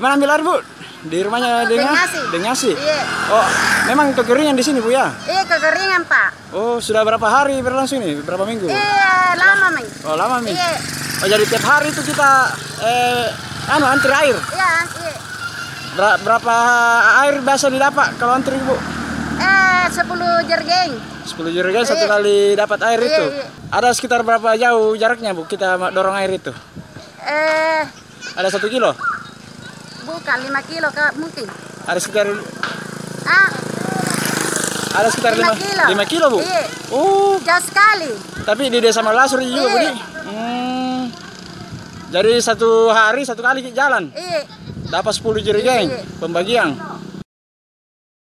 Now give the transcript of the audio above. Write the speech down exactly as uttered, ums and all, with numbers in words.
mana ambil air, Bu? Di rumahnya dengan Dengasi. Iya. Oh, memang kekeringan di sini, Bu ya? Iya, kekeringan, Pak. Oh, sudah berapa hari berlangsung ini? Berapa minggu? Iya, lama, Ming. Oh, lama, Ming. Iya. Oh, jadi tiap hari itu kita eh anu antri air. Iya, iya. Ber berapa air biasa didapat kalau antri, Bu? Eh, sepuluh jergen. sepuluh jerigen satu Iya. kali dapat air Iya, itu. iya. Ada sekitar berapa jauh jaraknya, Bu? Kita dorong air itu. Eh, Ada satu kilo? bukan lima kilo, Kak, mungkin. Ada sekitar Ah, ada sekitar lima lima kilo. lima kilo, Bu. Iya. Oh, Jauh sekali. tapi di Desa Malasur juga, Bu. Iya. Di? Hmm. Jadi satu hari satu kali jalan. Iya. Dapat sepuluh jerigen Iya. pembagian.